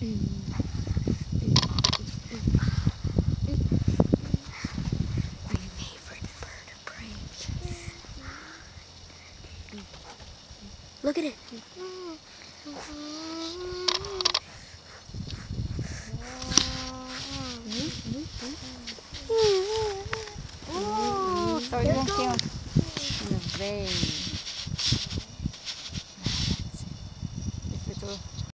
favorite bird of prey. Look at it. Oh, so you won't see him in the vein.